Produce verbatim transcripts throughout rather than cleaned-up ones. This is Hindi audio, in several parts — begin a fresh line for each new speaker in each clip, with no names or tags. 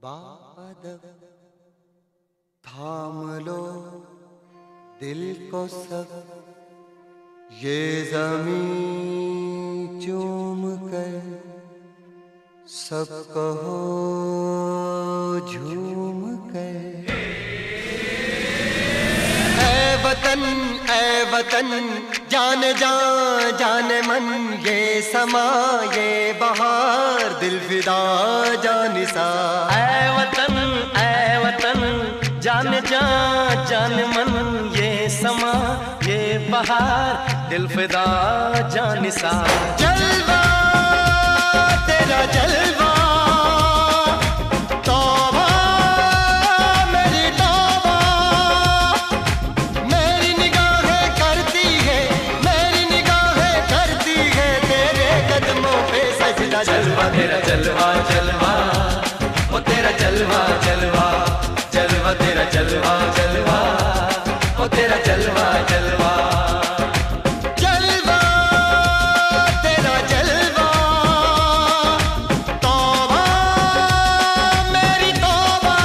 बादल थाम लो दिल को सब, ये ज़मीं चूम कर सब कहो झूम कर। ऐ वतन ऐ वतन जान जान जान मन, ये समा ये बहार दिल फिदा जानिसा।
ऐ वतन ऐ वतन जान जान जान मन, ये समा ये बहार दिल फिदा जानिसा।
जलवा तेरा जलवा तौबा मेरी तौबा, मेरी निगाहें करती है मेरी निगाहें करती है तेरे कदमों पे सजदा।
जलवा तेरा जलवा जलवा वो तेरा जलवा जलवा जलवा तेरा जलवा जलवा वो तेरा जलवा जलवा।
जलवा तेरा जलवा तौबा मेरी तौबा।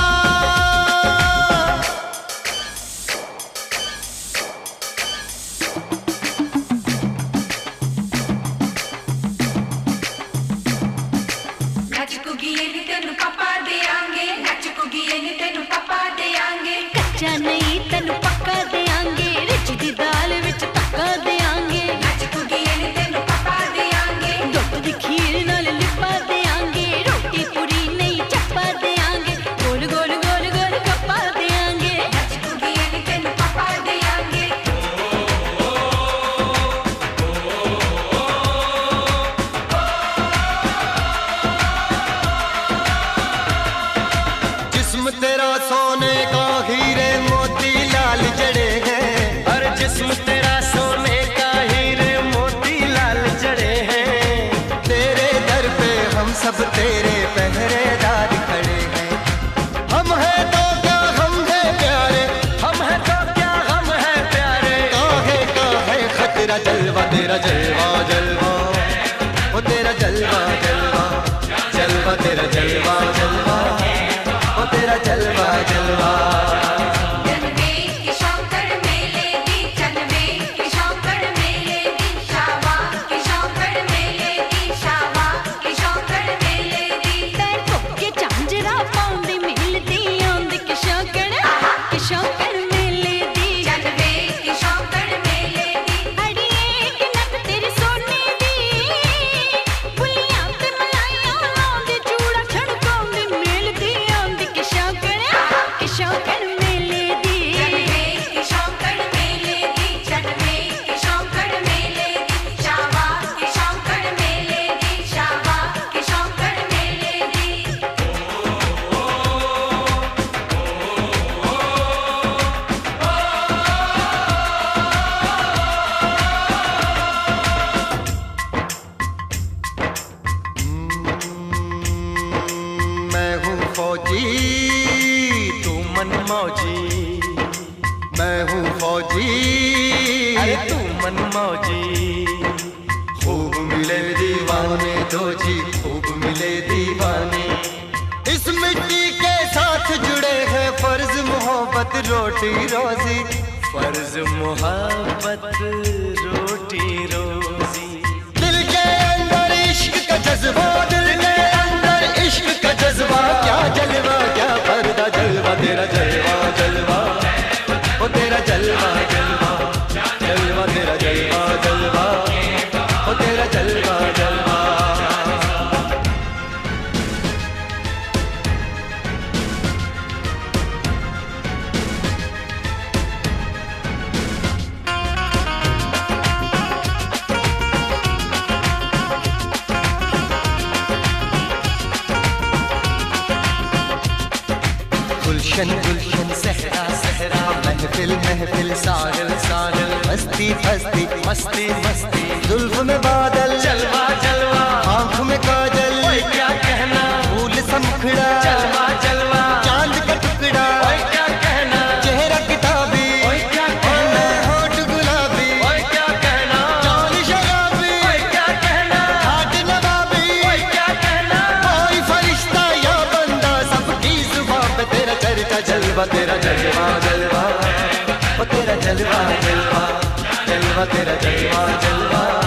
नचकुगी नी तेनू पापा देंगे, नचकुगी नी तेनू पापा देंगे। कच्चा नहीं तेनू पक्का देंगे, रिच दी दाल विच तक्का देंगे। नचकुगी नी तेनू पापा देंगे, दुध दी खीर नाल लिपा देंगे। रोटी पूरी नहीं चप्पा देंगे, गोल गोल गोल गोल गप्पा देंगे। नचकुगी नी तेनू पापा देंगे।
जिस्म तेरा सोने का हीरे मोती लाल जड़े हैं,
हर जिस्म तेरा सोने का हीरे मोती लाल जड़े हैं।
तेरे दर पे हम सब तेरे पहरेदार खड़े हैं। हम हैं तो क्या हम हैं प्यारे,
हम है तो क्या हम है प्यारे।
काहे का है खतरा। जलवा तेरा जलवा जलवा वो तेरा जलवा जलवा जलवा तेरा जलवा जलवा वो तेरा जलवा जलवा।
जनवे की शौकड़ मेले दी, जनवे की शौकड़ मेले दी, शावा की शौकड़ मेले दी, शावा की शौकड़ मेले दी। पैर पक्के झांझरा पाउंदी मिलदी आंदी की शौकड़ की शौकड़ मेले दी। जनवे की शौकड़ मेले दी, अड़िए की नक तेरी सोने दी, बुलियां ते मलाइयां लाउंदी, चूड़ा छड़काउंदी मिलदी आंदी की शौकड़ की शौकड़ मेले दी। जनवे की शौकड़ मेले दी, जनवे की शौकड़ मेले दी, शावा की शौकड़ मेले दी, शावा की शौकड़ मेले दी।
मैं हूँ फौजी
तू मन मौजी,
मैं हूँ फौजी
अरे तू मन मौजी।
खूब मिले दीवाने दो जी खूब मिले दीवाने। इस मिट्टी के साथ जुड़े हैं फर्ज मोहब्बत रोटी रोजी।
फर्ज मोहब्बत रोटी रोजी।
दिल के अंदर इश्क का जज्बा, दिल के अंदर इश्क का जज्बा। क्या जलवा क्या पर्दा। जलवा तेरा जलवा जलवा वो तेरा जलवा जलवा जलवा तेरा जलवा जलवा वो तेरा जलवा जलवा। गुलशन गुलशन सहरा सहरा, महफिल महफिल साहिल साहिल, मस्ती मस्ती
मस्ती मस्ती
जुल्फ में बादल,
जलवा जलवा
आँख में काजल,
ओए क्या कहना
फूल सा मुखड़ा,
जलवा जलवा
चांद का टुकड़ा,
ओए क्या कहना
चेहरा किताबी,
ओए क्या
और
कहना
मैं होठ गुलाबी,
ओए क्या कहना
चाल शराबी,
ओए क्या कहना
हाथ नवाबी,
ओए क्या कहना।
कोई फरिश्ता या बंदा सबकी जलवा, ओ तेरा जलवा जलवा, जलवा तेरा जलवा जलवा।